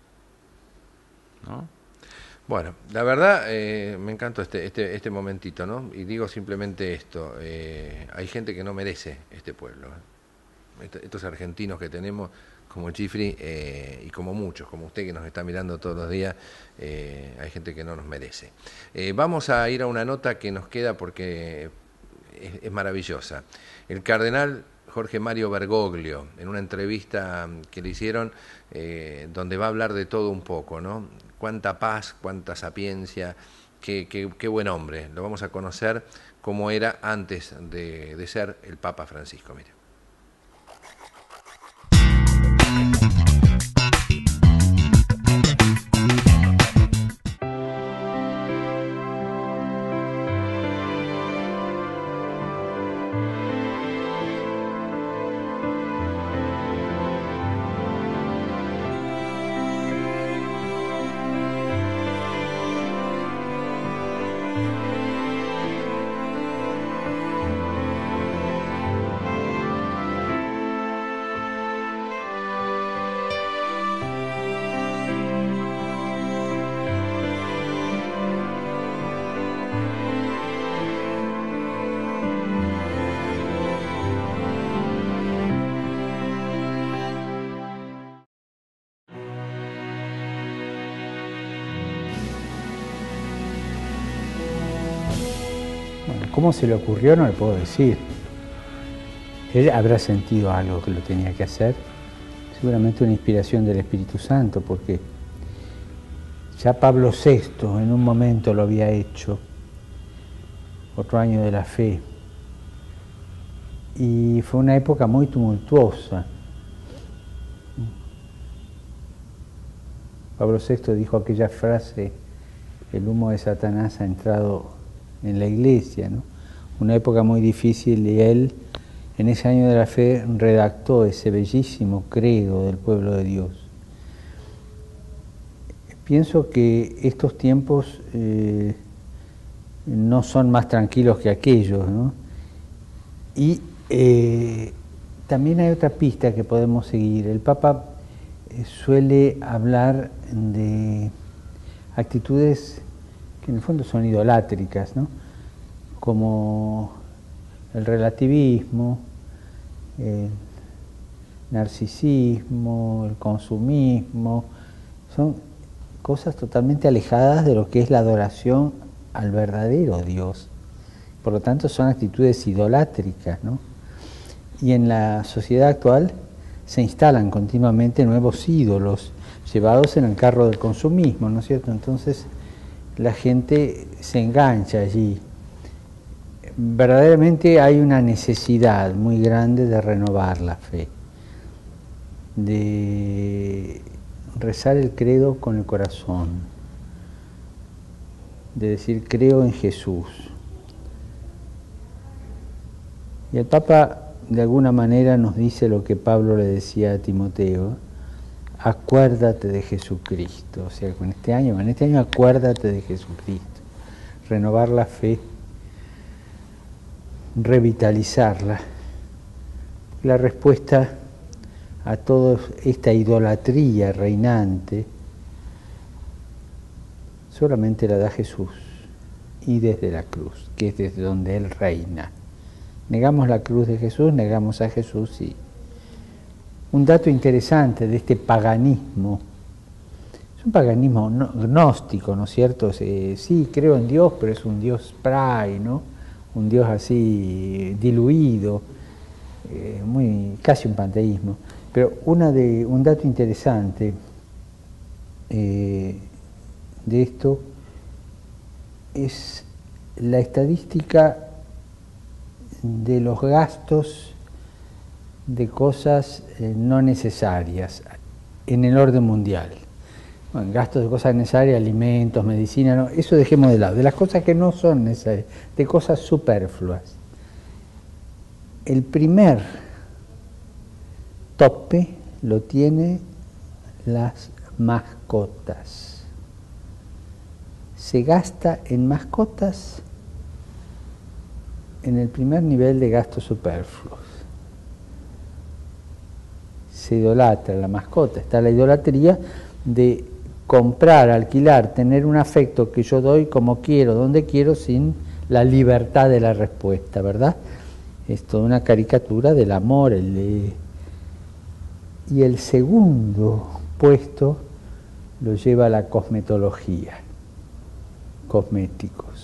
¿No? Bueno, la verdad me encantó este momentito, ¿no? Y digo simplemente esto, hay gente que no merece este pueblo, estos argentinos que tenemos, como Chifri, y como muchos, como usted que nos está mirando todos los días, hay gente que no nos merece. Vamos a ir a una nota que nos queda porque es maravillosa. El cardenal Jorge Mario Bergoglio, en una entrevista que le hicieron, donde va a hablar de todo un poco, ¿no? Cuánta paz, cuánta sapiencia, qué buen hombre. Lo vamos a conocer como era antes de ser el Papa Francisco, mire. ¿Cómo se le ocurrió? No le puedo decir. Él habrá sentido algo que lo tenía que hacer, seguramente una inspiración del Espíritu Santo, porque ya Pablo VI en un momento lo había hecho, otro año de la fe, y fue una época muy tumultuosa. Pablo VI dijo aquella frase, el humo de Satanás ha entrado en la iglesia, ¿no? Una época muy difícil, y él en ese año de la fe redactó ese bellísimo credo del pueblo de Dios. Pienso que estos tiempos no son más tranquilos que aquellos, ¿no? Y también hay otra pista que podemos seguir. El Papa suele hablar de actitudes que en el fondo son idolátricas, ¿no? Como el relativismo, el narcisismo, el consumismo, son cosas totalmente alejadas de lo que es la adoración al verdadero Dios. Por lo tanto, son actitudes idolátricas, ¿no? Y en la sociedad actual se instalan continuamente nuevos ídolos, llevados en el carro del consumismo, ¿no es cierto? Entonces, la gente se engancha allí. Verdaderamente hay una necesidad muy grande de renovar la fe, de rezar el credo con el corazón, de decir creo en Jesús. Y el Papa de alguna manera nos dice lo que Pablo le decía a Timoteo: acuérdate de Jesucristo. O sea, en este año acuérdate de Jesucristo. Renovar la fe, revitalizarla. La respuesta a toda esta idolatría reinante solamente la da Jesús, y desde la cruz, que es desde donde Él reina. Negamos la cruz de Jesús, negamos a Jesús. Y un dato interesante de este paganismo, es un paganismo gnóstico, ¿no es cierto? Sí, creo en Dios, pero es un Dios spray, ¿no? Un Dios así diluido, casi un panteísmo. Pero un dato interesante de esto es la estadística de los gastos de cosas no necesarias en el orden mundial. Bueno, gastos de cosas necesarias, alimentos, medicina, no, eso dejemos de lado. De las cosas que no son necesarias, de cosas superfluas. El primer tope lo tiene las mascotas. Se gasta en mascotas en el primer nivel de gastos superfluos. Se idolatra la mascota. Está la idolatría de comprar, alquilar, tener un afecto que yo doy como quiero, donde quiero, sin la libertad de la respuesta, ¿verdad? Es toda una caricatura del amor. Y el segundo puesto lo lleva la cosmetología, cosméticos.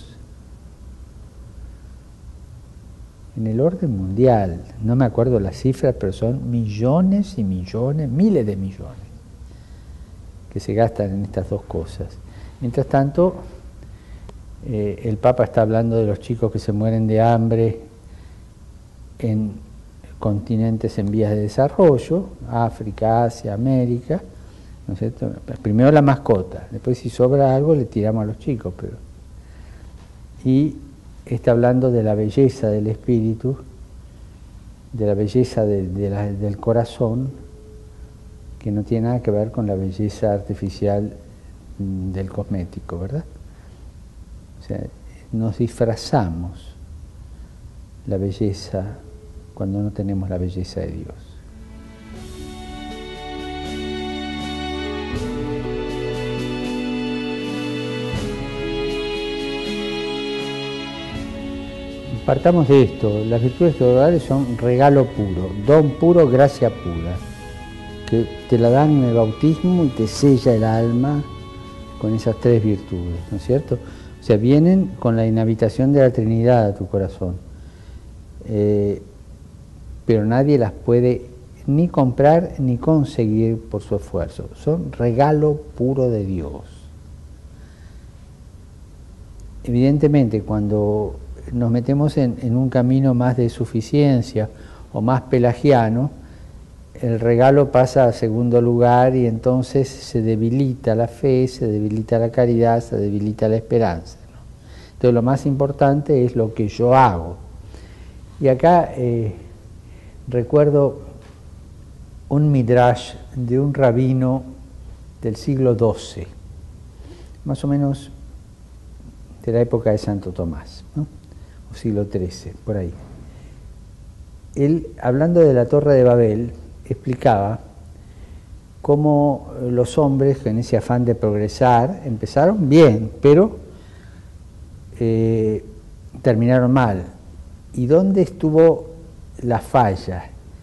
En el orden mundial, no me acuerdo las cifras, pero son millones y millones, miles de millones, que se gastan en estas dos cosas. Mientras tanto, el Papa está hablando de los chicos que se mueren de hambre en continentes en vías de desarrollo, África, Asia, América, ¿no es cierto? Primero la mascota, después si sobra algo le tiramos a los chicos, pero... Y está hablando de la belleza del espíritu, de la belleza del corazón, que no tiene nada que ver con la belleza artificial del cosmético, ¿verdad? O sea, nos disfrazamos la belleza cuando no tenemos la belleza de Dios. Partamos de esto: las virtudes teologales son regalo puro, don puro, gracia pura, que te la dan en el bautismo y te sella el alma con esas tres virtudes, ¿no es cierto? O sea, vienen con la inhabitación de la Trinidad a tu corazón, pero nadie las puede ni comprar ni conseguir por su esfuerzo, son regalo puro de Dios. Evidentemente, cuando nos metemos en un camino más de suficiencia o más pelagiano, el regalo pasa a segundo lugar y entonces se debilita la fe, se debilita la caridad, se debilita la esperanza, ¿no? Entonces lo más importante es lo que yo hago. Y acá recuerdo un midrash de un rabino del siglo XII, más o menos de la época de Santo Tomás, ¿no? O siglo XIII, por ahí. Él, hablando de la Torre de Babel, explicaba cómo los hombres, en ese afán de progresar, empezaron bien, pero terminaron mal. ¿Y dónde estuvo la falla?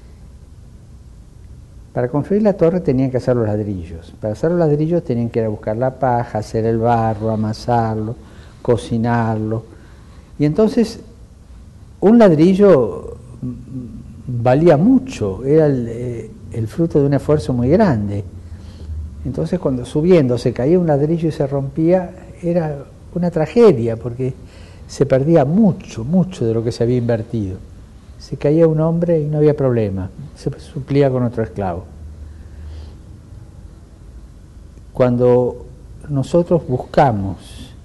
Para construir la torre tenían que hacer los ladrillos. Para hacer los ladrillos tenían que ir a buscar la paja, hacer el barro, amasarlo, cocinarlo. Y entonces un ladrillo valía mucho, era el fruto de un esfuerzo muy grande. Entonces cuando subiendo se caía un ladrillo y se rompía, era una tragedia, porque se perdía mucho de lo que se había invertido. Se caía un hombre y no había problema, se suplía con otro esclavo. cuando nosotros buscamos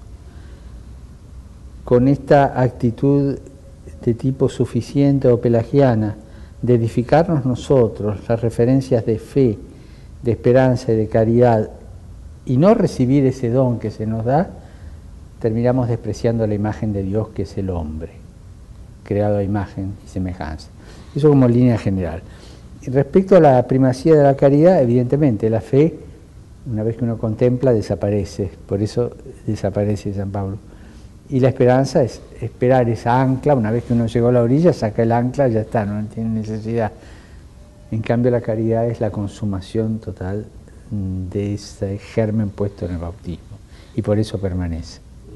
con esta actitud de tipo suficiente o pelagiana de edificarnos nosotros las referencias de fe, de esperanza y de caridad y no recibir ese don que se nos da, terminamos despreciando la imagen de Dios, que es el hombre, creado a imagen y semejanza. Eso como línea general. Y respecto a la primacía de la caridad, evidentemente la fe, una vez que uno contempla, desaparece, por eso desaparece San Pablo. Y la esperanza es esperar esa ancla, una vez que uno llegó a la orilla, saca el ancla, ya está, no tiene necesidad. En cambio la caridad es la consumación total de ese germen puesto en el bautismo, y por eso permanece.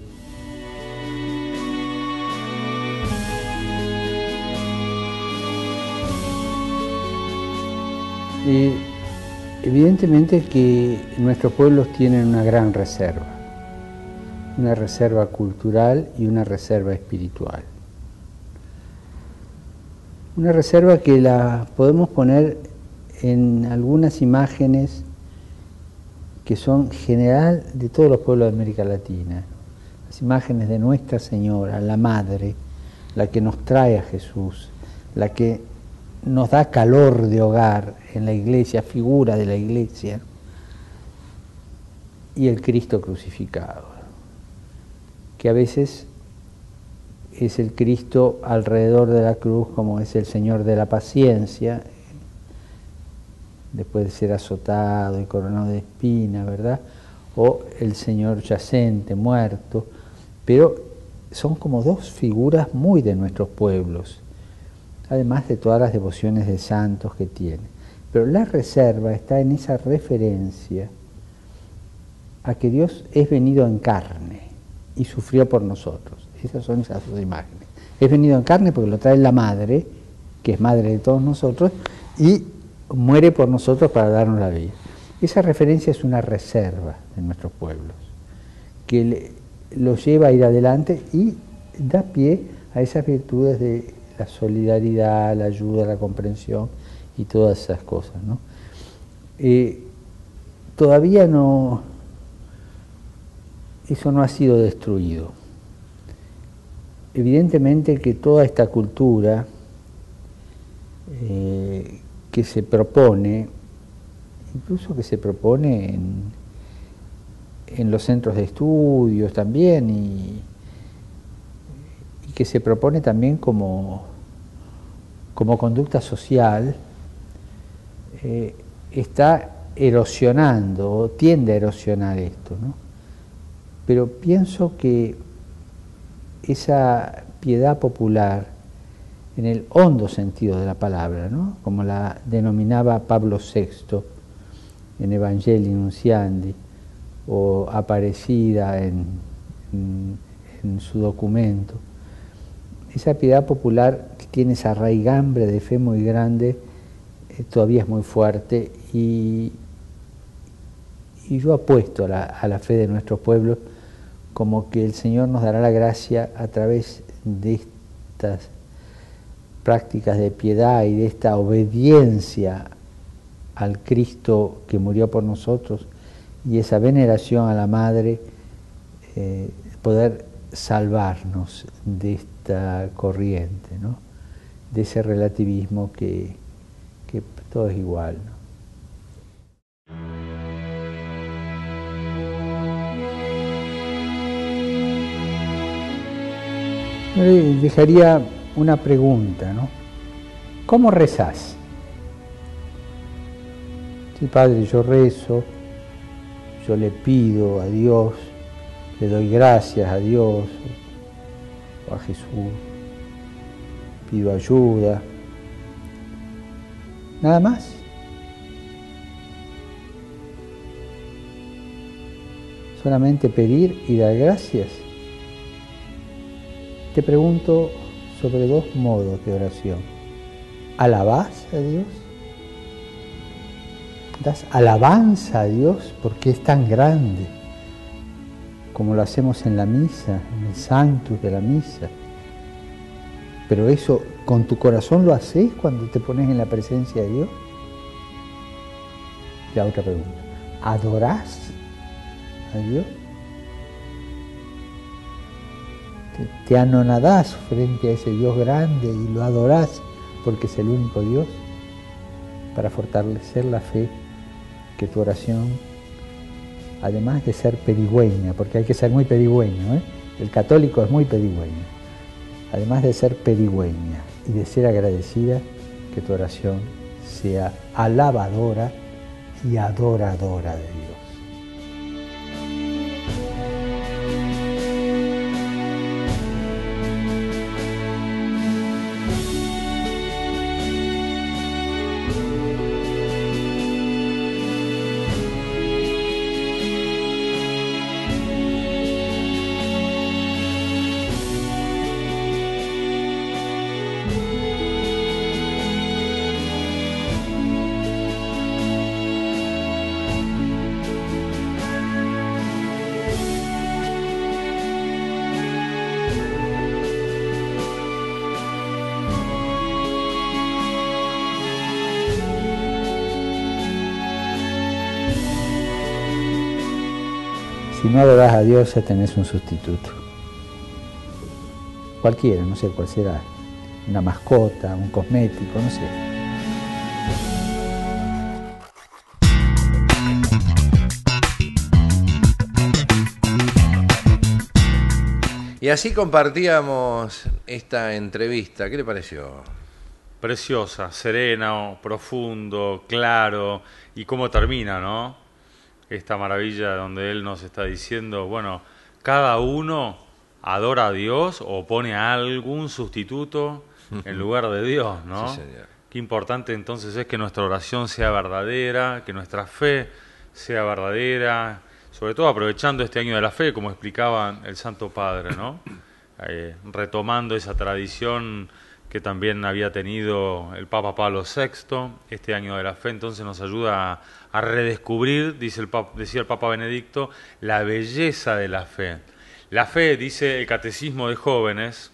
Evidentemente que nuestros pueblos tienen una gran reserva. Una reserva cultural y una reserva espiritual. Una reserva que la podemos poner en algunas imágenes que son general de todos los pueblos de América Latina. Las imágenes de Nuestra Señora, la Madre, la que nos trae a Jesús, la que nos da calor de hogar en la iglesia, figura de la iglesia, y el Cristo crucificado, que a veces es el Cristo alrededor de la cruz, como es el Señor de la paciencia, después de ser azotado y coronado de espinas, ¿verdad? O el Señor yacente, muerto, pero son como dos figuras muy de nuestros pueblos, además de todas las devociones de santos que tiene. Pero la reserva está en esa referencia a que Dios es venido en carne y sufrió por nosotros. Esas son esas dos imágenes. Es venido en carne porque lo trae la Madre, que es Madre de todos nosotros, y muere por nosotros para darnos la vida. Esa referencia es una reserva de nuestros pueblos, que los lleva a ir adelante y da pie a esas virtudes de la solidaridad, la ayuda, la comprensión y todas esas cosas, ¿no? Todavía no, eso no ha sido destruido. Evidentemente que toda esta cultura que se propone, incluso que se propone en los centros de estudios también, y que se propone también como conducta social, está erosionando, o tiende a erosionar esto, ¿no? Pero pienso que esa piedad popular, en el hondo sentido de la palabra, ¿no? Como la denominaba Pablo VI en Evangelii Nunciandi, o Aparecida en su documento, esa piedad popular que tiene esa raigambre de fe muy grande, todavía es muy fuerte, y yo apuesto a la fe de nuestros pueblos, como que el Señor nos dará la gracia a través de estas prácticas de piedad y de esta obediencia al Cristo que murió por nosotros, y esa veneración a la Madre, poder salvarnos de esta corriente, ¿no? De ese relativismo que todo es igual, ¿no? Le dejaría una pregunta, ¿no? ¿Cómo rezás? Sí, Padre, yo rezo, yo le pido a Dios, le doy gracias a Dios o a Jesús, pido ayuda, nada más. Solamente pedir y dar gracias. Te pregunto sobre dos modos de oración. ¿Alabás a Dios? ¿Das alabanza a Dios porque es tan grande? Como lo hacemos en la misa, en el Sanctus de la misa. Pero eso, ¿con tu corazón lo haces cuando te pones en la presencia de Dios? La otra pregunta. ¿Adorás a Dios. Te anonadás frente a ese Dios grande y lo adorás porque es el único Dios. Para fortalecer la fe, que tu oración, además de ser pedigüeña, porque hay que ser muy pedigüeño, el católico es muy pedigüeño, además de ser pedigüeña y de ser agradecida, que tu oración sea alabadora y adoradora de Dios. Si no adorás a Dios, ya tenés un sustituto. Cualquiera, no sé cuál será. Una mascota, un cosmético, no sé. Y así compartíamos esta entrevista. ¿Qué le pareció? Preciosa, serena, profundo, claro. Y cómo termina, ¿no? Esta maravilla donde él nos está diciendo, bueno, cada uno adora a Dios o pone a algún sustituto en lugar de Dios, ¿no? Sí, señor. Qué importante entonces es que nuestra oración sea verdadera, que nuestra fe sea verdadera, sobre todo aprovechando este año de la fe, como explicaba el Santo Padre, ¿no? Retomando esa tradición que también había tenido el Papa Pablo VI, este año de la fe, entonces nos ayuda a redescubrir, decía el Papa Benedicto, la belleza de la fe. La fe, dice el Catecismo de Jóvenes,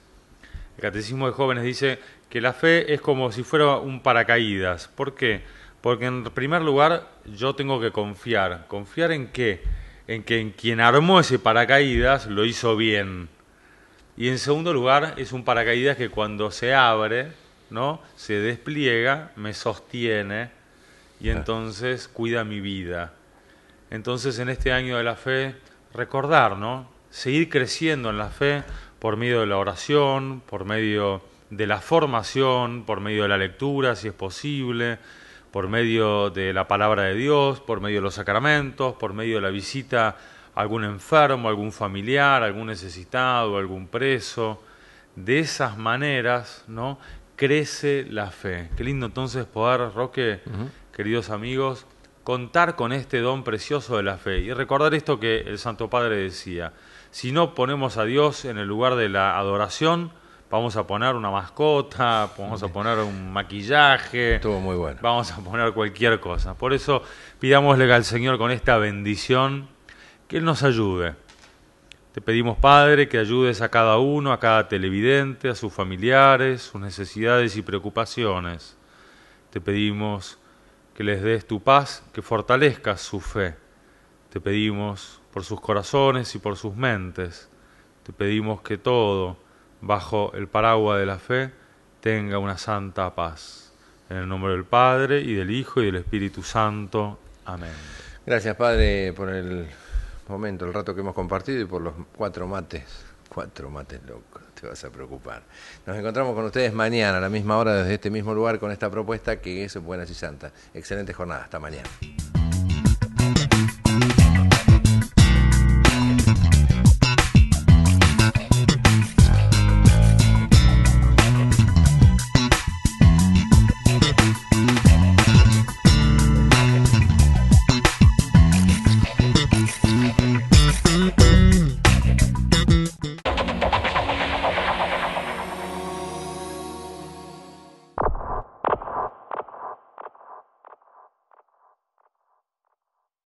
dice que la fe es como si fuera un paracaídas. ¿Por qué? Porque en primer lugar yo tengo que confiar. ¿Confiar en qué? En que en quien armó ese paracaídas lo hizo bien. Y en segundo lugar, es un paracaídas que cuando se abre, ¿no?, se despliega, me sostiene y entonces cuida mi vida. Entonces, en este año de la fe, recordar, ¿no?, seguir creciendo en la fe por medio de la oración, por medio de la formación, por medio de la lectura, si es posible, por medio de la palabra de Dios, por medio de los sacramentos, por medio de la visita a algún enfermo, algún familiar, algún necesitado, algún preso. De esas maneras, ¿no?, crece la fe. Qué lindo entonces poder, Roque, queridos amigos, contar con este don precioso de la fe y recordar esto que el Santo Padre decía: si no ponemos a Dios en el lugar de la adoración, vamos a poner una mascota, vamos a poner un maquillaje, estuvo muy bueno, vamos a poner cualquier cosa. Por eso pidámosle al Señor con esta bendición que Él nos ayude. Te pedimos, Padre, que ayudes a cada uno, a cada televidente, a sus familiares, sus necesidades y preocupaciones. Te pedimos que les des tu paz, que fortalezcas su fe. Te pedimos por sus corazones y por sus mentes. Te pedimos que todo, bajo el paraguas de la fe, tenga una santa paz. En el nombre del Padre, y del Hijo, y del Espíritu Santo. Amén. Gracias, Padre, por el momento, el rato que hemos compartido y por los 4 mates. 4 mates locos, te vas a preocupar. Nos encontramos con ustedes mañana a la misma hora desde este mismo lugar con esta propuesta que es Buenas y Santas. Excelente jornada, hasta mañana.